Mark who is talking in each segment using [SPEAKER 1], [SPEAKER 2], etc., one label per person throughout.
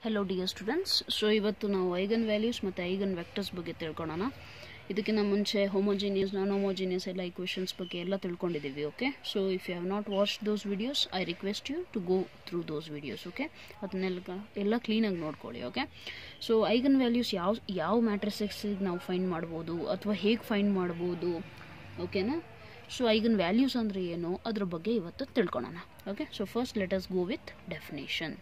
[SPEAKER 1] Hello dear students. So ಇವತ್ತು ನಾವು eigen values ಮತ್ತು ಐಗನ್ ವೆಕ್ಟರ್ಸ್ ಬಗ್ಗೆ ತಿಳ್ಕೊಳ್ಳೋಣ. ಇದಕ್ಕಿಂತ ಮುಂಚೆ ಹೋಮೋಜಿನಿಯಸ್ ನಾನ್ ಹೋಮೋಜಿನಿಯಸ್ ಎಲ್ಲ ಈಕ್ವೇಷನ್ಸ್ ಬಗ್ಗೆ ಎಲ್ಲ ತಿಳ್ಕೊಂಡಿದ್ದೀವಿ. Okay, so if you have not watched those videos I request you to go through those videos. Okay, ಅದನ್ನೆಲ್ಲ ಕ್ಲೀನಾಗಿ ನೋಡ್ಕೊಳ್ಳಿ. ಓಕೆ, ಸೊ ಐಗನ್ ವ್ಯಾಲ್ಯೂಸ್ ಯಾವ ಮ್ಯಾಟ್ರಿಸೆಕ್ಸಿಗೆ ನಾವು ಫೈಂಡ್ ಮಾಡ್ಬೋದು ಅಥವಾ ಹೇಗೆ ಫೈಂಡ್ ಮಾಡ್ಬೋದು, ಓಕೆನಾ. ಸೊ ಐಗನ್ ವ್ಯಾಲ್ಯೂಸ್ ಅಂದರೆ ಏನು ಅದ್ರ ಬಗ್ಗೆ ಇವತ್ತು ತಿಳ್ಕೊಳ್ಳೋಣ. Okay, so first let us go with definition.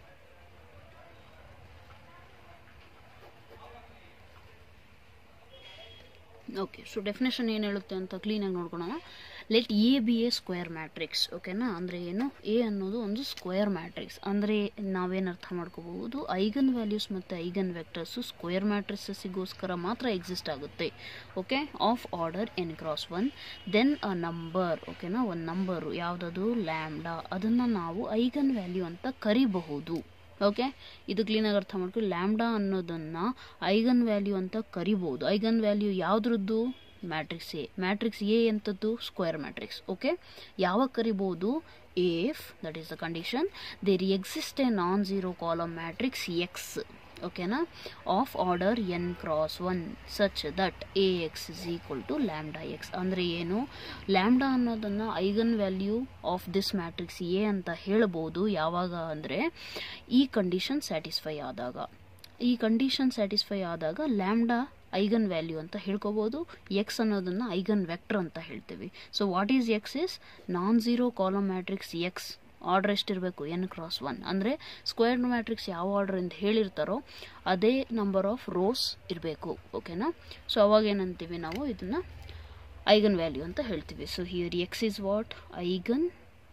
[SPEAKER 1] Okay, so definition ಏನು ಹೇಳುತ್ತೆ ಅಂತ ಕ್ಲೀನಾಗಿ ನೋಡ್ಕೊಳ್ಳೋಣ. Let A be a square matrix. ಓಕೆನಾ, ಅಂದರೆ ಏನು, ಎ ಅನ್ನೋದು ಒಂದು ಸ್ಕ್ವೇರ್ ಮ್ಯಾಟ್ರಿಕ್ಸ್. ಅಂದರೆ ನಾವೇನು ಅರ್ಥ ಮಾಡ್ಕೋಬಹುದು, ಐಗನ್ ವ್ಯಾಲ್ಯೂಸ್ ಮತ್ತು ಐಗನ್ ವೆಕ್ಟರ್ಸು ಸ್ಕ್ವೇರ್ ಮ್ಯಾಟ್ರಿಸಸ್ಸಿಗೋಸ್ಕರ ಮಾತ್ರ ಎಕ್ಸಿಸ್ಟ್ ಆಗುತ್ತೆ. Okay, of order n × 1 then a number. ಓಕೆನಾ, ಒಂದು ನಂಬರು ಯಾವುದದು ಲ್ಯಾಂಬ್ಡಾ, ಅದನ್ನು ನಾವು ಐಗನ್ ವ್ಯಾಲ್ಯೂ ಅಂತ ಕರಿಬಹುದು. ಓಕೆ, ಇದು ಕ್ಲೀನಾಗಿ ಅರ್ಥ ಮಾಡ್ಕೊಳ್ಳಿ. ಲ್ಯಾಂಬ್ಡಾ ಅನ್ನೋದನ್ನು ಐಗನ್ ವ್ಯಾಲ್ಯೂ ಅಂತ ಕರಿಬಹುದು. ಐಗನ್ ವ್ಯಾಲ್ಯೂ ಯಾವುದ್ರದ್ದು, ಮ್ಯಾಟ್ರಿಕ್ಸ್ ಎ ಎಂಥದ್ದು, ಸ್ಕ್ವೇರ್ ಮ್ಯಾಟ್ರಿಕ್ಸ್. ಓಕೆ, ಯಾವಾಗ ಕರಿಬಹುದು, if that is the condition there exist a non zero column matrix X. ಓಕೆನಾ, of order n × 1 such that A X is equal to lambda X. ಅಂದರೆ ಏನು, lambda ಅನ್ನೋದನ್ನು eigen value of this matrix A ಅಂತ ಹೇಳ್ಬೋದು. ಯಾವಾಗ ಅಂದರೆ ಈ condition satisfy ಆದಾಗ. ಈ ಕಂಡೀಷನ್ ಸ್ಯಾಟಿಸ್ಫೈ ಆದಾಗ ಲ್ಯಾಂಬ್ಡಾ ಐಗನ್ ವ್ಯಾಲ್ಯೂ ಅಂತ ಹೇಳ್ಕೋಬೋದು. ಎಕ್ಸ್ ಅನ್ನೋದನ್ನು ಐಗನ್ ವೆಕ್ಟರ್ ಅಂತ ಹೇಳ್ತೀವಿ. So what is X is non zero column matrix X. Order ಎಷ್ಟಿರಬೇಕು, n × 1. ಅಂದರೆ ಸ್ಕ್ವೇರ್ ಮ್ಯಾಟ್ರಿಕ್ಸ್ ಯಾವ ಆರ್ಡರ್ ಅಂತ ಹೇಳಿರ್ತಾರೋ ಅದೇ ನಂಬರ್ ಆಫ್ ರೋಸ್ ಇರಬೇಕು. ಓಕೆನಾ, ಸೊ ಅವಾಗ ಏನಂತೀವಿ ನಾವು, ಇದನ್ನು ಐಗನ್ ವ್ಯಾಲ್ಯೂ ಅಂತ ಹೇಳ್ತೀವಿ. So here X is what, eigen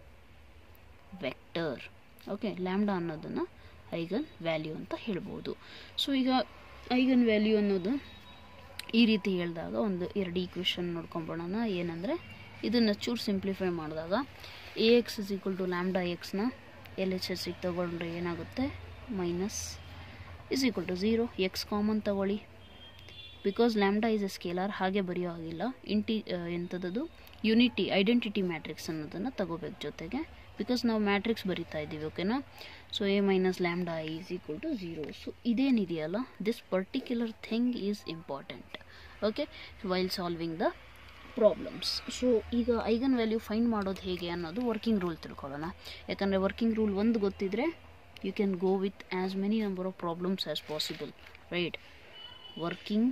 [SPEAKER 1] vector. Okay, lambda ಅನ್ನೋದನ್ನು ಐಗನ್ ವ್ಯಾಲ್ಯೂ ಅಂತ ಹೇಳ್ಬೋದು. ಸೊ ಈಗ ಐಗನ್ ವ್ಯಾಲ್ಯೂ ಅನ್ನೋದು ಈ ರೀತಿ ಹೇಳಿದಾಗ ಒಂದು ಎರಡು ಈಕ್ವೇಷನ್ ನೋಡ್ಕೊಂಬೋಣ. ಏನಂದರೆ ಇದನ್ನು ಚೂರು ಸಿಂಪ್ಲಿಫೈ ಮಾಡಿದಾಗ A X is equal to lambda ಎಕ್ಸ್ನ ಎಲ್ ಎಚ್ ಎಸ್ಸಿಗೆ ತಗೊಂಡ್ರೆ ಏನಾಗುತ್ತೆ, minus is equal to 0. X common ತಗೊಳ್ಳಿ, because lambda is a scalar, ಹಾಗೆ ಬರೆಯೋ ಆಗಿಲ್ಲ. ಎಂಥದ್ದು ಯುನಿಟಿ ಐಡೆಂಟಿಟಿ ಮ್ಯಾಟ್ರಿಕ್ಸ್ ಅನ್ನೋದನ್ನು ತಗೋಬೇಕು ಜೊತೆಗೆ, ಬಿಕಾಸ್ ನಾವು ಮ್ಯಾಟ್ರಿಕ್ಸ್ ಬರಿತಾ ಇದ್ದೀವಿ. ಓಕೆನಾ, so A minus lambda is equal to 0. So ಇದೇನಿದೆಯಲ್ಲ, this particular thing is important. Okay, while solving the problems. So ಈಗ ಐಗನ್ ವ್ಯಾಲ್ಯೂ ಫೈಂಡ್ ಮಾಡೋದು ಹೇಗೆ ಅನ್ನೋದು ವರ್ಕಿಂಗ್ ರೂಲ್ ತಿಳ್ಕೊಳ್ಳೋಣ. ಯಾಕಂದರೆ ವರ್ಕಿಂಗ್ ರೂಲ್ ಒಂದು ಗೊತ್ತಿದ್ರೆ you can go with as many number of problems as possible, right. Working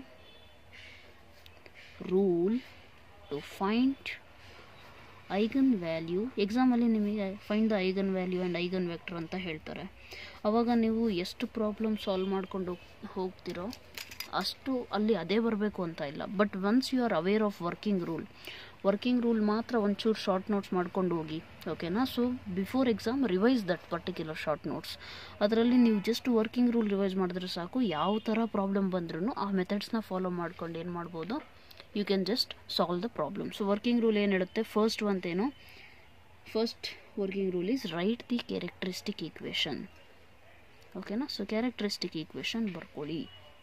[SPEAKER 1] rule to find eigen value. ಎಕ್ಸಾಮಲ್ಲಿ ನಿಮಗೆ find the eigen value and eigen vector ಅಂತ ಹೇಳ್ತಾರೆ. ಆವಾಗ ನೀವು ಎಷ್ಟು ಪ್ರಾಬ್ಲಮ್ ಸಾಲ್ವ್ ಮಾಡ್ಕೊಂಡು ಹೋಗ್ತಿರೋ ಅಷ್ಟು ಅಲ್ಲಿ ಅದೇ ಬರಬೇಕು ಅಂತ ಇಲ್ಲ. But once you are aware of working rule ಮಾತ್ರ ಒಂಚೂರು ಶಾರ್ಟ್ ನೋಟ್ಸ್ ಮಾಡ್ಕೊಂಡು ಹೋಗಿ. ಓಕೆನಾ, so before exam revise that particular short notes. ಅದರಲ್ಲಿ ನೀವು ಜಸ್ಟ್ ವರ್ಕಿಂಗ್ ರೂಲ್ ರಿವೈಸ್ ಮಾಡಿದ್ರೆ ಸಾಕು. ಯಾವ ಥರ ಪ್ರಾಬ್ಲಮ್ ಬಂದ್ರೂ ಆ ಮೆಥಡ್ಸ್ನ ಫಾಲೋ ಮಾಡ್ಕೊಂಡು ಏನು ಮಾಡ್ಬೋದು, you can just solve the problem. So working rule ಏನು ಹೇಳುತ್ತೆ, first working rule is write the characteristic equation. ಓಕೆನಾ, ಸೊ ಕ್ಯಾರೆಕ್ಟರಿಸ್ಟಿಕ್ ಈಕ್ವೇಷನ್ ಬರ್ಕೊಳ್ಳಿ.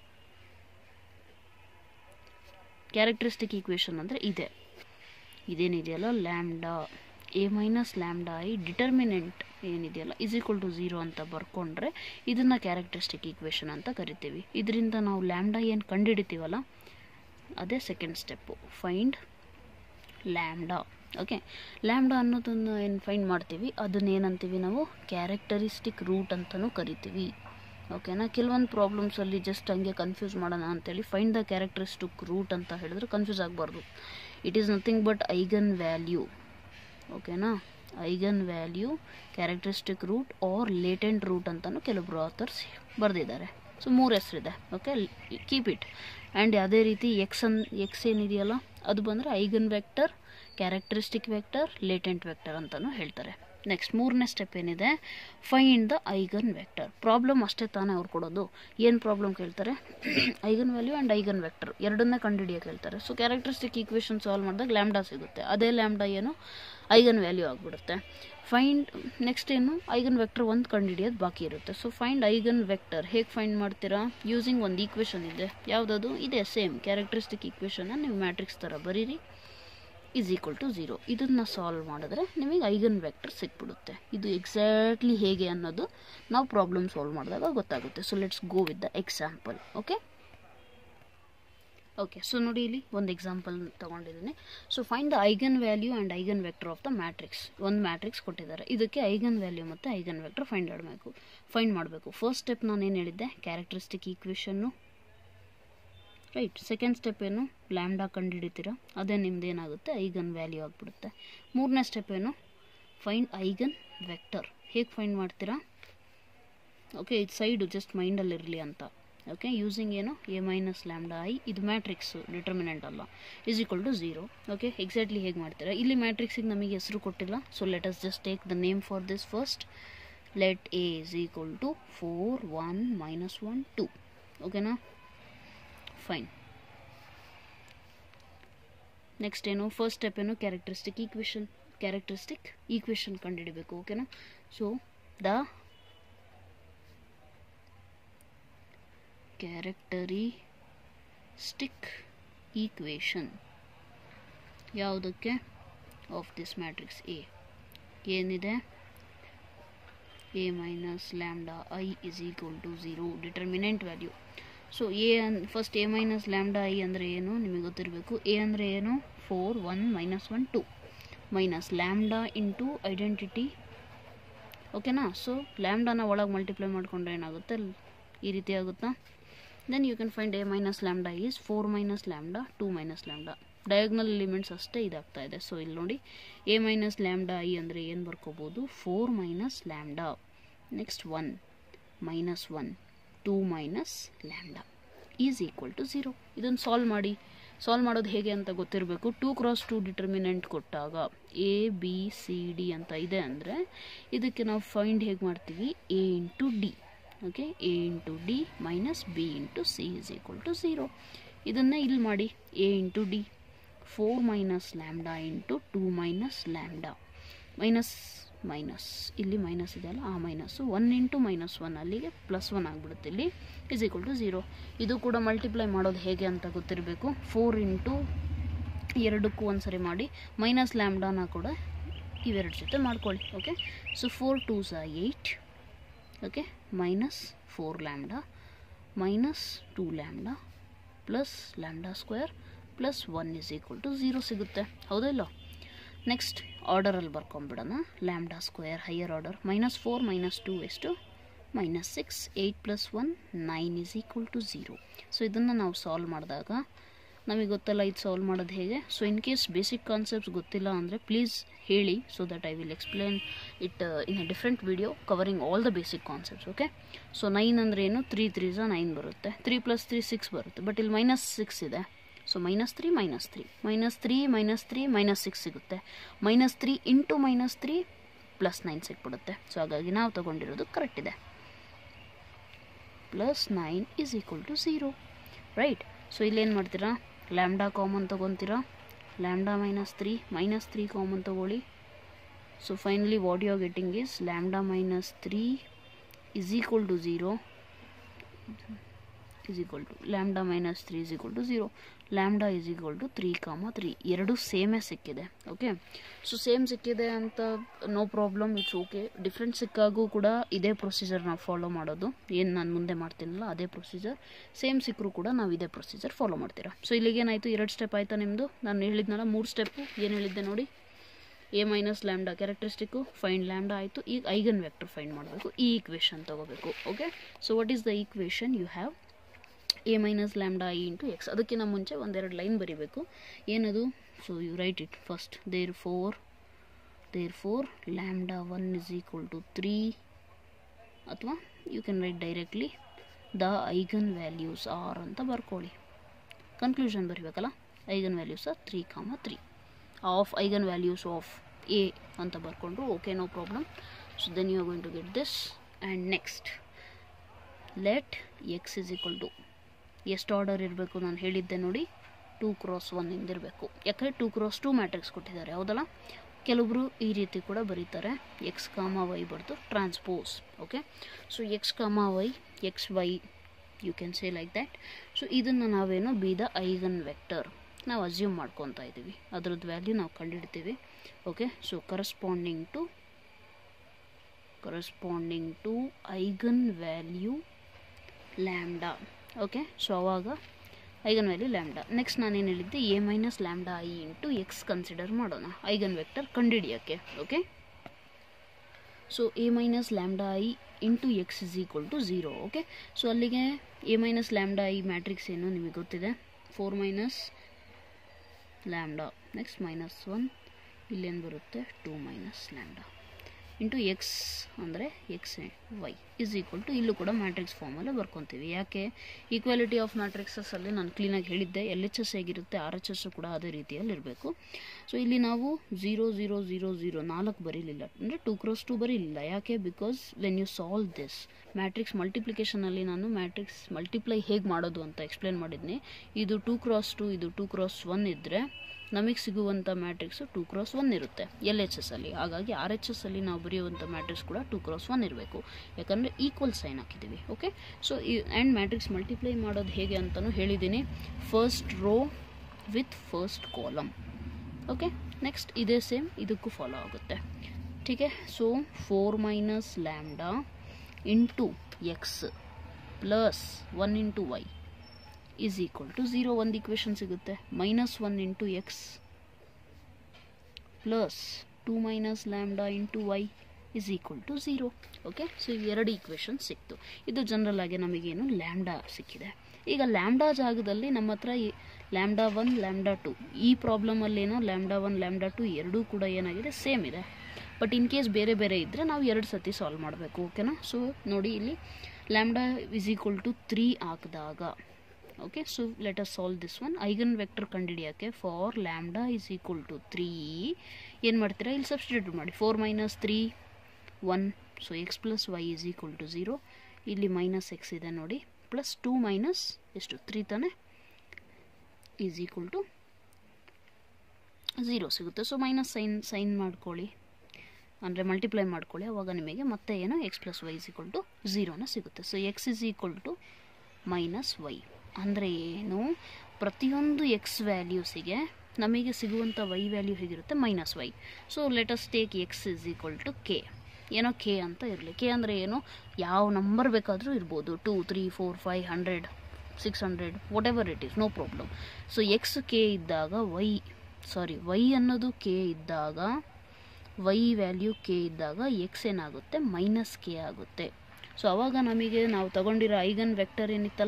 [SPEAKER 1] ಕ್ಯಾರೆಕ್ಟರಿಸ್ಟಿಕ್ ಈಕ್ವೇಷನ್ ಅಂದರೆ ಇದೇನಿದೆಯಲ್ಲ, lambda A minus lambda I determinant ಏನಿದೆಯಲ್ಲ ಇಸ್ ಈಕ್ವಲ್ ಟು 0 ಅಂತ ಬರ್ಕೊಂಡ್ರೆ ಇದನ್ನು characteristic equation ಅಂತ ಕರಿತೀವಿ. ಇದರಿಂದ ನಾವು ಲ್ಯಾಂಬ್ಡಾ ಏನು ಕಂಡುಹಿಡಿತೀವಲ್ಲ ಅದೇ second step, find lambda. Okay, lambda ಅನ್ನೋದನ್ನು ಏನು ಫೈಂಡ್ ಮಾಡ್ತೀವಿ ಅದನ್ನೇನಂತೀವಿ ನಾವು, ಕ್ಯಾರೆಕ್ಟರಿಸ್ಟಿಕ್ ರೂಟ್ ಅಂತಲೂ ಕರಿತೀವಿ. ಓಕೆನಾ, ಕೆಲವೊಂದು ಪ್ರಾಬ್ಲಮ್ಸಲ್ಲಿ ಜಸ್ಟ್ ಹಂಗೆ ಕನ್ಫ್ಯೂಸ್ ಮಾಡೋಣ ಅಂತೇಳಿ ಫೈಂಡ್ ದ ಕ್ಯಾರೆಕ್ಟರಿಸ್ಟಿಕ್ ರೂಟ್ ಅಂತ ಹೇಳಿದ್ರೆ ಕನ್ಫ್ಯೂಸ್ ಆಗಬಾರ್ದು. It is nothing but eigen value. ಓಕೆನಾ, eigen value, characteristic root or latent root ಅಂತಲೂ ಕೆಲವೊಬ್ಬರು ಆಥರ್ಸ್ ಬರೆದಿದ್ದಾರೆ. ಸೊ 3 ಹೆಸರಿದೆ. Okay, keep it. ಆ್ಯಂಡ್ ಅದೇ ರೀತಿ ಎಕ್ಸ್ ಏನಿದೆಯಲ್ಲ ಅದು ಬಂದರೆ eigen vector, characteristic vector, latent vector ಅಂತಲೂ ಹೇಳ್ತಾರೆ. ನೆಕ್ಸ್ಟ್ 3ನೇ ಸ್ಟೆಪ್ ಏನಿದೆ, find the eigen vector. Problem ಅಷ್ಟೇ ತಾನೇ ಅವ್ರು ಕೊಡೋದು. ಏನು ಪ್ರಾಬ್ಲಮ್ ಕೇಳ್ತಾರೆ, eigen value and eigen vector ಎರಡನ್ನೇ ಕಂಡುಹಿಡಿಯೋಕೆ ಹೇಳ್ತಾರೆ. ಸೊ ಕ್ಯಾರೆಕ್ಟರಿಸ್ಟಿಕ್ ಈಕ್ವೇಷನ್ ಸಾಲ್ವ್ ಮಾಡಿದಾಗ ಲ್ಯಾಂಬ್ಡಾ ಸಿಗುತ್ತೆ. ಅದೇ ಲ್ಯಾಂಬ್ಡಾ ಏನು ಐಗನ್ ವ್ಯಾಲ್ಯೂ ಆಗಿಬಿಡುತ್ತೆ. ಫೈಂಡ್ ನೆಕ್ಸ್ಟ್ ಏನು, ಐಗನ್ ವೆಕ್ಟರ್ ಒಂದು ಕಂಡುಹಿಡಿಯೋದು ಬಾಕಿ ಇರುತ್ತೆ. ಸೊ ಫೈಂಡ್ ಐಗನ್ ವೆಕ್ಟರ್ ಹೇಗೆ ಫೈಂಡ್ ಮಾಡ್ತೀರಾ, ಯೂಸಿಂಗ್ ಒಂದು ಈಕ್ವೇಷನ್ ಇದೆ. ಯಾವುದದು ಇದೆ, ಸೇಮ್ ಕ್ಯಾರೆಕ್ಟರಿಸ್ಟಿಕ್ ಈಕ್ವೇಷನ್ನ ನೀವು ಮ್ಯಾಟ್ರಿಕ್ಸ್ ಥರ ಬರೀರಿ. Is equal to 0. ಇದನ್ನು ಸಾಲ್ವ್ ಮಾಡಿದ್ರೆ ನಿಮಗೆ ಐಗನ್ ವೆಕ್ಟರ್ ಸಿಕ್ಬಿಡುತ್ತೆ. ಇದು ಎಕ್ಸಾಕ್ಟ್ಲಿ ಹೇಗೆ ಅನ್ನೋದು ನಾವು ಪ್ರಾಬ್ಲಮ್ ಸಾಲ್ವ್ ಮಾಡಿದಾಗ ಗೊತ್ತಾಗುತ್ತೆ. So let's go with the example. Okay so ನೋಡಿ, ಇಲ್ಲಿ ಒಂದು ಎಕ್ಸಾಂಪಲ್ ತೊಗೊಂಡಿದ್ದೀನಿ. So find the eigen value and eigen vector of the matrix. ಒಂದು ಮ್ಯಾಟ್ರಿಕ್ಸ್ ಕೊಟ್ಟಿದ್ದಾರೆ, ಇದಕ್ಕೆ ಐಗನ್ ವ್ಯಾಲ್ಯೂ ಮತ್ತು ಐಗನ್ ವೆಕ್ಟರ್ ಫೈಂಡ್ ಮಾಡಬೇಕು. ಫಸ್ಟ್ ಸ್ಟೆಪ್ ನಾನು ಏನು ಹೇಳಿದ್ದೆ, ಕ್ಯಾರೆಕ್ಟರಿಸ್ಟಿಕ್ ಈಕ್ವೇಷನ್ನು, ರೈಟ್. ಸೆಕೆಂಡ್ ಸ್ಟೆಪ್ ಏನು, ಲ್ಯಾಂಬ್ಡಾ ಕಂಡುಹಿಡಿತೀರಾ, ಅದೇ ನಿಮ್ದು ಏನಾಗುತ್ತೆ, ಐಗನ್ ವ್ಯಾಲ್ಯೂ ಆಗಿಬಿಡುತ್ತೆ. ಮೂರನೇ ಸ್ಟೆಪ್ ಏನು, ಫೈಂಡ್ ಐಗನ್ ವೆಕ್ಟರ್. ಹೇಗೆ ಫೈಂಡ್ ಮಾಡ್ತೀರಾ, ಓಕೆ, ಇದು ಸೈಡು ಜಸ್ಟ್ ಮೈಂಡಲ್ಲಿರಲಿ ಅಂತ. ಓಕೆ, ಯೂಸಿಂಗ್ ಏನು, ಎ ಮೈನಸ್ ಲ್ಯಾಂಬ್ಡಾ ಐ, ಇದು ಮ್ಯಾಟ್ರಿಕ್ಸು, ಡಿಟರ್ಮಿನೆಂಟ್ ಅಲ್ಲ, is equal to 0. Okay, exactly ಹೇಗೆ ಮಾಡ್ತೀರಾ, ಇಲ್ಲಿ ಮ್ಯಾಟ್ರಿಕ್ಸಿಗೆ ನಮಗೆ ಹೆಸರು ಕೊಟ್ಟಿಲ್ಲ. So let us just take the name for this first. Let A is equal to 4 1 -1 2. ಓಕೆನಾ, ಫೈನ್. ನೆಕ್ಸ್ಟ್ ಏನು, ಫಸ್ಟ್ ಸ್ಟೆಪ್ ಏನು, ಕ್ಯಾರೆಕ್ಟರಿಸ್ಟಿಕ್ ಈಕ್ವೇಷನ್ ಕಂಡುಹಿಡಬೇಕು. ಓಕೆನಾ, ಸೊ ದ ಕ್ಯಾರೆಕ್ಟರಿಸ್ಟಿಕ್ ಈಕ್ವೇಷನ್ ಯಾವುದಕ್ಕೆ, ಆಫ್ ದಿಸ್ ಮ್ಯಾಟ್ರಿಕ್ಸ್ ಎ ಏನಿದೆ, A minus lambda I is equal to 0, determinant value. So first A minus lambda I ಅಂದರೆ ಏನು ನಿಮಗೆ ಗೊತ್ತಿರಬೇಕು. ಎ ಅಂದರೆ ಏನು, 4 1 -1 2 ಮೈನಸ್ ಲ್ಯಾಂಬ್ಡಾ ಇಂಟು ಐಡೆಂಟಿಟಿ. ಓಕೆನಾ, ಸೊ ಲ್ಯಾಂಬ್ಡಾನ ಒಳಗೆ ಮಲ್ಟಿಪ್ಲೈ ಮಾಡಿಕೊಂಡ್ರೆ ಏನಾಗುತ್ತೆ, ಈ ರೀತಿ ಆಗುತ್ತಾ. Then you can find A minus lambda is 4 minus lambda 2 minus lambda. Diagonal elements ಅಷ್ಟೇ ಇದಾಗ್ತಾ ಇದೆ. ಸೊ ಇಲ್ಲಿ ನೋಡಿ, ಎ ಮೈನಸ್ ಲ್ಯಾಂಬ್ಡಾ ಐ ಅಂದರೆ ಏನು ಬರ್ಕೋಬೋದು, 4 minus lambda, next 1 -1 2 minus lambda is equal to 0. ಇದನ್ನು ಸಾಲ್ವ್ ಮಾಡೋದು ಹೇಗೆ ಅಂತ ಗೊತ್ತಿರಬೇಕು. 2 × 2 ಡಿಟರ್ಮಿನೆಂಟ್ ಕೊಟ್ಟಾಗ ಎ ಬಿ ಸಿ ಡಿ ಅಂತ ಇದೆ ಅಂದರೆ ಇದಕ್ಕೆ ನಾವು ಫೈಂಡ್ ಹೇಗೆ ಮಾಡ್ತೀವಿ, A into D. Okay, A into D minus B into C is equal to 0. ಇದನ್ನೇ ಇಲ್ಲಿ ಮಾಡಿ, A into D 4 minus lambda into 2 minus lambda, minus ಇಲ್ಲಿ ಮೈನಸ್ ಇದೆಯಲ್ಲ, ಆ ಮೈನಸ್ಸು 1 ಇಂಟು -1 ಅಲ್ಲಿಗೆ +1 ಆಗಿಬಿಡುತ್ತೆ, ಇಲ್ಲಿ ಈಸ್ ಈಕ್ವಲ್ ಟು 0. ಇದು ಕೂಡ ಮಲ್ಟಿಪ್ಲೈ ಮಾಡೋದು ಹೇಗೆ ಅಂತ ಗೊತ್ತಿರಬೇಕು. 4 ಇಂಟು ಎರಡಕ್ಕೂ ಒಂದ್ಸರಿ ಮಾಡಿ, ಮೈನಸ್ ಲ್ಯಾಂಬ್ಡಾನ ಕೂಡ ಇವೆರಡು ಜೊತೆ ಮಾಡ್ಕೊಳ್ಳಿ. Okay, so 4 2s are 8. Okay, minus 4 lambda minus 2 lambda plus lambda square plus 1 is equal to 0 ಸಿಗುತ್ತೆ, ಹೌದಾ ಇಲ್ಲ. ನೆಕ್ಸ್ಟ್ ಆರ್ಡರಲ್ಲಿ ಬರ್ಕೊಂಬಿಡೋಣ. ಲ್ಯಾಂಬ್ಡಾ ಸ್ಕ್ವೇರ್ ಹೈಯರ್ ಆರ್ಡರ್, -4 -2 ಎಷ್ಟು, -6, 8 + 1 9 ಈಸ್ ಈಕ್ವಲ್ ಟು 0. ಸೊ ಇದನ್ನು ನಾವು ಸಾಲ್ವ್ ಮಾಡಿದಾಗ ನಮಗೆ ಗೊತ್ತಲ್ಲ ಇದು ಸಾಲ್ವ್ ಮಾಡೋದು ಹೇಗೆ. So in case basic concepts ಗೊತ್ತಿಲ್ಲ ಅಂದರೆ ಪ್ಲೀಸ್ ಹೇಳಿ, so that I will explain it in a different video covering all the basic concepts. Okay, so 9 ಅಂದರೆ ಏನು, 3 3s 9 ಬರುತ್ತೆ, 3 + 3 6 ಬರುತ್ತೆ, ಬಟ್ ಇಲ್ಲಿ -6 ಇದೆ. ಸೊ -3 -3 -6 ಸಿಗುತ್ತೆ, -3 ಇಂಟು -3 +9 ಸಿಕ್ಬಿಡುತ್ತೆ. ಸೊ ಹಾಗಾಗಿ ನಾವು ತೊಗೊಂಡಿರೋದು ಕರೆಕ್ಟ್ ಇದೆ, +9 is equal to 0, right. So ಇಲ್ಲೇನು ಮಾಡ್ತೀರಾ, ಲ್ಯಾಂಬ್ಡಾ ಕಾಮನ್ ತೊಗೊತೀರಾ, ಲ್ಯಾಂಬ್ಡಾ -3 ಕಾಮನ್ ತೊಗೊಳ್ಳಿ. So finally what you are getting is lambda -3 is equal to 0 is equal to lambda minus 3 is equal to 0. Lambda is equal to 3, 3. ಎರಡು ಸೇಮೇ ಸಿಕ್ಕಿದೆ. Okay, so same ಸಿಕ್ಕಿದೆ ಅಂತ no problem, it's okay. Different ಸಿಕ್ಕಾಗೂ ಕೂಡ ಇದೇ procedure ನಾವು follow ಮಾಡೋದು, ಏನು ನಾನು ಮುಂದೆ ಮಾಡ್ತೀನಲ್ಲ ಅದೇ ಪ್ರೊಸೀಜರ್. ಸೇಮ್ ಸಿಕ್ಕರೂ ಕೂಡ ನಾವು ಇದೇ ಪ್ರೊಸೀಜರ್ ಫಾಲೋ ಮಾಡ್ತೀರಾ. ಸೊ ಇಲ್ಲಿಗೇನಾಯಿತು, 2 ಸ್ಟೆಪ್ ಆಯಿತಾ ನಿಮ್ಮದು. ನಾನು ಹೇಳಿದ್ನಲ್ಲ 3 ಸ್ಟೆಪ್ಪು, ಏನು ಹೇಳಿದ್ದೆ ನೋಡಿ, A minus lambda characteristic find lambda ಆಯಿತು. ಈಗ ಐಗನ್ ವೆಕ್ಟರ್ ಫೈಂಡ್ ಮಾಡಬೇಕು, ಈ ಈಕ್ವೇಷನ್ ತೊಗೋಬೇಕು. Okay, so what is the equation, you have A minus lambda I into x. ಅದಕ್ಕಿಂತ ಮುಂಚೆ ಒಂದೆರಡು ಲೈನ್ ಬರೀಬೇಕು, ಏನದು. So you write it first, therefore lambda 1 is equal to 3, ಅಥವಾ you can write directly the eigen values are ಅಂತ ಬರ್ಕೊಳ್ಳಿ. Conclusion ಬರೀಬೇಕಲ್ಲ, eigen values are 3, 3 of eigen values of A ಅಂತ ಬರ್ಕೊಂಡ್ರು. Okay, no problem. So then you are going to get this. And next let x is equal to, ಎಷ್ಟು order ಇರಬೇಕು ನಾನು ಹೇಳಿದ್ದೆ ನೋಡಿ, 2 × 1 ಇಂದಿರಬೇಕು. ಯಾಕಂದರೆ 2 × 2 ಮ್ಯಾಟ್ರಿಕ್ಸ್ ಕೊಟ್ಟಿದ್ದಾರೆ, ಹೌದಲ್ಲ. ಕೆಲವೊಬ್ಬರು ಈ ರೀತಿ ಕೂಡ ಬರೀತಾರೆ, ಎಕ್ಸ್ ಕಾಮ ವೈ ಬರ್ತು transpose. Okay, so x comma y, x y, you can say like that. So ಇದನ್ನು ನಾವೇನು ಬಿ ದ ಐಗನ್ ವೆಕ್ಟರ್. ನಾವು ಅಸ್ಯೂಮ್ ಮಾಡ್ಕೊತಾ ಇದ್ದೀವಿ, ಅದರದ್ದು ವ್ಯಾಲ್ಯೂ ನಾವು ಕಂಡುಹಿಡ್ತೀವಿ. Okay, so corresponding to eigen value lambda. Okay, so ಅವಾಗ ಐಗನ್ ವ್ಯಾಲ್ಯೂ ಲ್ಯಾಂಬ್ಡಾ. ನೆಕ್ಸ್ಟ್ ನಾನೇನು ಹೇಳಿದ್ದೆ, A minus lambda I into x consider ಮಾಡೋಣ ಐಗನ್ ವೆಕ್ಟರ್ ಕಂಡುಹಿಡಿಯೋಕ್ಕೆ. Okay, so A minus lambda I into x is equal to 0. Okay, so ಅಲ್ಲಿಗೆ A minus lambda I matrix ಏನು ನಿಮಗೆ ಗೊತ್ತಿದೆ, 4 minus lambda, next -1, ಇಲ್ಲೇನು ಬರುತ್ತೆ 2 ಮೈನಸ್ ಲ್ಯಾಂಬ್ಡಾ ಇಂಟು ಎಕ್ಸ್ ಅಂದರೆ x y is equal to, ಇಲ್ಲೂ ಕೂಡ ಮ್ಯಾಟ್ರಿಕ್ಸ್ ಫಾರ್ಮಲ್ಲೇ ಬರ್ಕೊತೀವಿ. ಯಾಕೆ, ಈಕ್ವಾಲಿಟಿ ಆಫ್ ಮ್ಯಾಟ್ರಿಕ್ಸಲ್ಲಿ ನಾನು ಕ್ಲೀನಾಗಿ ಹೇಳಿದ್ದೆ, LHS ಹೇಗಿರುತ್ತೆ RHS ಕೂಡ ಅದೇ ರೀತಿಯಲ್ಲಿ ಇರಬೇಕು. ಸೊ ಇಲ್ಲಿ ನಾವು 0 0 0 0 4 ಬರೀಲಿಲ್ಲ, ಅಂದರೆ 2 × 2 ಬರೀಲಿಲ್ಲ. ಯಾಕೆ, because when you solve this matrix ಮಲ್ಟಿಪ್ಲಿಕೇಶನಲ್ಲಿ ನಾನು ಮ್ಯಾಟ್ರಿಕ್ಸ್ ಮಲ್ಟಿಪ್ಲೈ ಹೇಗೆ ಮಾಡೋದು ಅಂತ ಎಕ್ಸ್ಪ್ಲೇನ್ ಮಾಡಿದ್ನಿ. ಇದು 2 × 2, ಇದು 2 × 1 ಇದ್ದರೆ ನಮಗೆ ಸಿಗುವಂಥ ಮ್ಯಾಟ್ರಿಕ್ಸು 2 × 1 ಇರುತ್ತೆ LHS ಅಲ್ಲಿ. ಹಾಗಾಗಿ RHS ಅಲ್ಲಿ ನಾವು ಬರೆಯುವಂಥ ಮ್ಯಾಟ್ರಿಕ್ಸ್ ಕೂಡ 2 × 1 ಇರಬೇಕು, ಯಾಕಂದರೆ ಈಕ್ವಲ್ ಸೈನ್ ಹಾಕಿದ್ದೀವಿ. Okay, so and matrix multiply ಮಾಡೋದು ಹೇಗೆ ಅಂತಲೂ ಹೇಳಿದ್ದೀನಿ, first row with first column. Okay, next ಇದೇ ಸೇಮ್ ಇದಕ್ಕೂ ಫಾಲೋ ಆಗುತ್ತೆ. ಟೀಕೆ, so 4 minus lambda into x plus 1 into y is equal to 0. ಒಂದು ಇಕ್ವೇಷನ್ ಸಿಗುತ್ತೆ, -1 into x plus 2 minus lambda into y is equal to 0. Okay, so ಇವೆರಡು equation ಸಿಕ್ತು. ಇದು general ಆಗಿ ನಮಗೇನು ಲ್ಯಾಂಬ್ಡಾ ಸಿಕ್ಕಿದೆ. ಈಗ ಲ್ಯಾಂಬ್ಡಾ ಜಾಗದಲ್ಲಿ ನಮ್ಮ ಹತ್ರ ಲ್ಯಾಂಬ್ಡಾ 1 ಲ್ಯಾಂಬ್ಡಾ 2, ಈ ಪ್ರಾಬ್ಲಮಲ್ಲೇನೋ ಲ್ಯಾಂಬ್ಡಾ 1 ಲ್ಯಾಂಬ್ಡಾ 2 ಎರಡೂ ಕೂಡ ಏನಾಗಿದೆ, ಸೇಮ್ ಇದೆ. ಬಟ್ ಇನ್ ಕೇಸ್ ಬೇರೆ ಬೇರೆ ಇದ್ದರೆ ನಾವು 2 ಸತಿ ಸಾಲ್ವ್ ಮಾಡಬೇಕು. ಓಕೆನಾ, ಸೊ ನೋಡಿ ಇಲ್ಲಿ ಲ್ಯಾಂಬ್ಡಾ ಇಸ್ ಈಕ್ವಲ್ ಟು 3 ಹಾಕಿದಾಗ, okay, so let us solve this one. Eigen vector ಕಂಡುಹಿಡಿಯೋಕ್ಕೆ for lambda is equal to 3 ಏನು ಮಾಡ್ತೀರಾ, ಇಲ್ಲಿ ಸಬ್ಸ್ಟಿಟ್ಯೂಟ್ ಮಾಡಿ. 4 minus 3 1, so x plus y is equal to 0. ಇಲ್ಲಿ ಮೈನಸ್ ಎಕ್ಸ್ ಇದೆ ನೋಡಿ, ಪ್ಲಸ್ 2 ಮೈನಸ್ ಎಷ್ಟು 3 ತಾನೆ, ಈಸ್ ಈಕ್ವಲ್ ಟು 0 ಸಿಗುತ್ತೆ. ಸೊ ಮೈನಸ್ ಸೈನ್ ಮಾಡ್ಕೊಳ್ಳಿ, ಅಂದರೆ ಮಲ್ಟಿಪ್ಲೈ ಮಾಡ್ಕೊಳ್ಳಿ, ಅವಾಗ ನಿಮಗೆ ಮತ್ತೆ ಏನು x plus y is equal to 0ನ ಸಿಗುತ್ತೆ. So x is equal to minus y ಅಂದರೆ ಏನು, ಪ್ರತಿಯೊಂದು ಎಕ್ಸ್ ವ್ಯಾಲ್ಯೂಸಿಗೆ ನಮಗೆ ಸಿಗುವಂಥ ವೈ ವ್ಯಾಲ್ಯೂ ಹೇಗಿರುತ್ತೆ, -y. So let us take x is equal to k, ಏನೋ ಕೆ ಅಂತ ಇರಲಿ. ಕೆ ಅಂದರೆ ಏನು, ಯಾವ ನಂಬರ್ ಬೇಕಾದರೂ ಇರ್ಬೋದು, 2 3 4 5 100 600 whatever it is, no problem. So x k ಇದ್ದಾಗ ವೈ ಅನ್ನೋದು ಕೆ ಇದ್ದಾಗ, ವೈ ವ್ಯಾಲ್ಯೂ ಕೆ ಇದ್ದಾಗ ಎಕ್ಸ್ ಏನಾಗುತ್ತೆ, -k ಆಗುತ್ತೆ. ಸೊ ಅವಾಗ ನಮಗೆ ನಾವು ತಗೊಂಡಿರೋ ಐಗನ್ ವೆಕ್ಟರ್ ಏನಿತ್ತಲ್ಲ,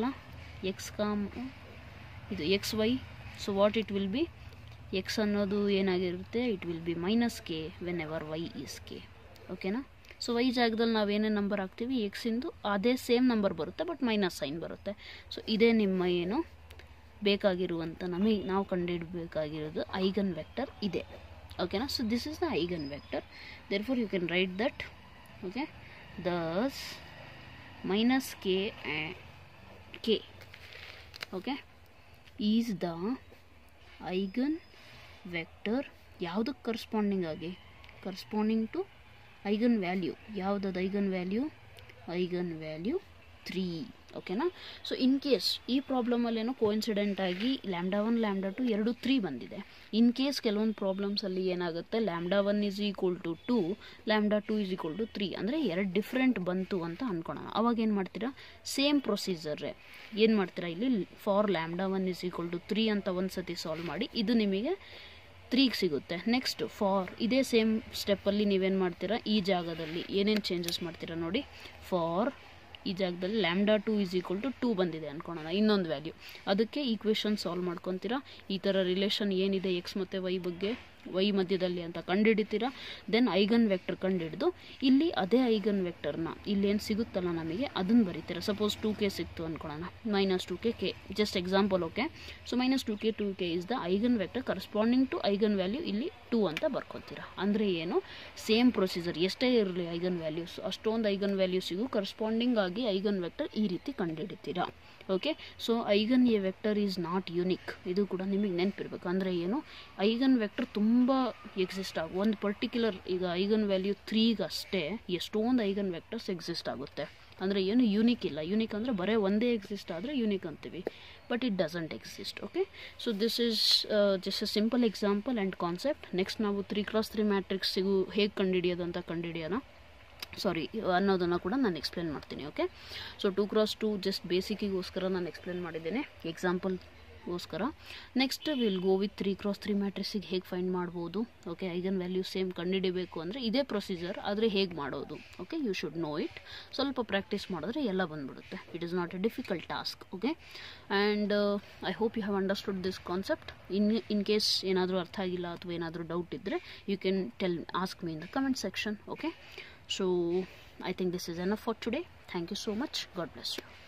[SPEAKER 1] ಇದು x y, so what it will be, x ಅನ್ನೋದು ಏನಾಗಿರುತ್ತೆ, it will be -k whenever y is k. ಓಕೆನಾ, ಸೊ ವೈ ಜಾಗದಲ್ಲಿ ನಾವೇನೇ ನಂಬರ್ ಹಾಕ್ತೀವಿ, ಎಕ್ಸಿಂದು ಅದೇ ಸೇಮ್ ನಂಬರ್ ಬರುತ್ತೆ, ಬಟ್ ಮೈನಸ್ ಸೈನ್ ಬರುತ್ತೆ. ಸೊ ಇದೇ ನಿಮ್ಮ ಏನು ಬೇಕಾಗಿರುವಂಥ ನಾವು ಕಂಡುಹಿಡಬೇಕಾಗಿರೋದು ಐಗನ್ ವೆಕ್ಟರ್ ಇದೆ. ಓಕೆನಾ, so this is the eigen vector, therefore you can write that. Okay, thus -k and k, okay, is the eigen vector ಯಾವುದಕ್ಕೆ ಕರೆಸ್ಪಾಂಡಿಂಗ್ ಆಗಿ, ಕರೆಸ್ಪಾಂಡಿಂಗ್ ಟು ಐಗನ್ ವ್ಯಾಲ್ಯೂ. ಯಾವುದದು ಐಗನ್ ವ್ಯಾಲ್ಯೂ 3. ಓಕೆನಾ, ಸೊ ಇನ್ ಕೇಸ್ ಈ ಪ್ರಾಬ್ಲಮಲ್ಲೇನೋ coincident ಆಗಿ lambda 1 lambda 2 ಎರಡು 3 ಬಂದಿದೆ. In case ಕೆಲವೊಂದು ಪ್ರಾಬ್ಲಮ್ಸಲ್ಲಿ ಏನಾಗುತ್ತೆ, lambda 1 is equal to 2 lambda 2 is equal to 3 ಅಂದರೆ 2 ಡಿಫ್ರೆಂಟ್ ಬಂತು ಅಂತ ಅಂದ್ಕೊಳ್ಳೋಣ. ಅವಾಗ ಏನು ಮಾಡ್ತೀರಾ, ಸೇಮ್ ಪ್ರೊಸೀಜರ್ರೇ ಏನು ಮಾಡ್ತೀರಾ, ಇಲ್ಲಿ for lambda 1 is equal to 3 ಅಂತ ಒಂದು ಸತಿ ಸಾಲ್ವ್ ಮಾಡಿ, ಇದು ನಿಮಗೆ 3 ಸಿಗುತ್ತೆ. ನೆಕ್ಸ್ಟ್ ಫಾರ್ ಇದೇ ಸೇಮ್ ಸ್ಟೆಪ್ಪಲ್ಲಿ ನೀವೇನು ಮಾಡ್ತೀರಾ, ಈ ಜಾಗದಲ್ಲಿ ಏನೇನು ಚೇಂಜಸ್ ಮಾಡ್ತೀರಾ ನೋಡಿ. ಫಾರ್ ಈ ಜಾಗದಲ್ಲಿ ಲ್ಯಾಂಬ್ಡಾ 2 ಇಸ್ ಈಕ್ವಲ್ ಟು 2 ಬಂದಿದೆ ಅಂದ್ಕೊಳ್ಳೋಣ, ಇನ್ನೊಂದು ವ್ಯಾಲ್ಯೂ, ಅದಕ್ಕೆ ಈಕ್ವೇಷನ್ ಸಾಲ್ವ್ ಮಾಡ್ಕೊತೀರಾ. ಈ ಥರ ರಿಲೇಷನ್ ಏನಿದೆ ಎಕ್ಸ್ ಮತ್ತು ವೈ ಬಗ್ಗೆ, ವೈ ಮಧ್ಯದಲ್ಲಿ ಅಂತ ಕಂಡುಹಿಡಿತೀರಾ. ದೆನ್ ಐಗನ್ ವೆಕ್ಟರ್ ಕಂಡುಹಿಡಿದು ಇಲ್ಲಿ ಅದೇ ಐಗನ್ ವೆಕ್ಟರ್ನ ಇಲ್ಲೇನು ಸಿಗುತ್ತಲ್ಲ ನಮಗೆ ಅದನ್ನು ಬರೀತೀರಾ. ಸಪೋಸ್ 2k ಸಿಕ್ತು ಅಂದ್ಕೊಳ್ಳೋಣ, -2k k, just example. Okay, so -2k is the eigen vector corresponding to eigen value ಇಲ್ಲಿ 2 ಅಂತ ಬರ್ಕೊತೀರಾ. ಅಂದರೆ ಏನು, ಸೇಮ್ ಪ್ರೊಸೀಜರ್, ಎಷ್ಟೇ ಇರಲಿ ಐಗನ್ ವ್ಯಾಲ್ಯೂಸ್, ಅಷ್ಟೊಂದು ಐಗನ್ ವ್ಯಾಲ್ಯೂಸಿಗೂ ಕರೆಸ್ಪಾಂಡಿಂಗ್ ಆಗಿ ಐಗನ್ ವೆಕ್ಟರ್ ಈ ರೀತಿ ಕಂಡುಹಿಡಿತೀರಾ. Okay, so eigen a vector is not unique, ಇದು ಕೂಡ ನಿಮಗೆ ನೆನಪಿರ್ಬೇಕು. ಅಂದರೆ ಏನು, ಐಗನ್ ವೆಕ್ಟರ್ ತುಂಬ ಎಕ್ಸಿಸ್ಟ್ ಒಂದು ಪರ್ಟಿಕ್ಯುಲರ್, ಈಗ ಐಗನ್ ವ್ಯಾಲ್ಯೂ 3ಗಷ್ಟೇ ಎಷ್ಟೊಂದು ಐಗನ್ ವೆಕ್ಟರ್ಸ್ ಎಕ್ಸಿಸ್ಟ್ ಆಗುತ್ತೆ. ಅಂದರೆ ಏನು ಯೂನಿಕ್ ಇಲ್ಲ. ಯೂನಿಕ್ ಅಂದರೆ ಬರೀ ಒಂದೇ ಎಕ್ಸಿಸ್ಟ್ ಆದರೆ ಯೂನಿಕ್ ಅಂತೀವಿ, but it doesn't exist. Okay, so this is just a simple example and concept. Next ನಾವು 3x3 ಮ್ಯಾಟ್ರಿಕ್ಸಿಗೂ ಹೇಗೆ ಕಂಡುಹಿಡಿಯೋದನ್ನು ಅನ್ನೋದನ್ನು ಕೂಡ ನಾನು ಎಕ್ಸ್ಪ್ಲೇನ್ ಮಾಡ್ತೀನಿ. ಓಕೆ, ಸೊ 2x2 ಜಸ್ಟ್ ಬೇಸಿಕ್ಕಿಗೋಸ್ಕರ ನಾನು ಎಕ್ಸ್ಪ್ಲೇನ್ ಮಾಡಿದ್ದೇನೆ, ಎಕ್ಸಾಂಪಲ್ಗೋಸ್ಕರ. Next will go with 3x3 ಮ್ಯಾಟ್ರಿಕ್ಸಿಗೆ ಹೇಗೆ ಫೈಂಡ್ ಮಾಡ್ಬೋದು. ಓಕೆ, ಐಗನ್ ವ್ಯಾಲ್ಯೂ ಸೇಮ್ ಕಂಡುಹಿಡಿಬೇಕು ಅಂದರೆ ಇದೇ ಪ್ರೊಸೀಜರ್, ಆದರೆ ಹೇಗೆ ಮಾಡೋದು. Okay, you should know it. ಸ್ವಲ್ಪ ಪ್ರಾಕ್ಟೀಸ್ ಮಾಡಿದ್ರೆ ಎಲ್ಲ ಬಂದ್ಬಿಡುತ್ತೆ. It is not a difficult task. Okay, and I hope you have understood this concept. In case ಏನಾದರೂ ಅರ್ಥ ಆಗಿಲ್ಲ ಅಥವಾ ಏನಾದರೂ ಡೌಟ್ ಇದ್ದರೆ you can ask me in the comment section. Okay, so I think this is enough for today. Thank you so much. God bless you.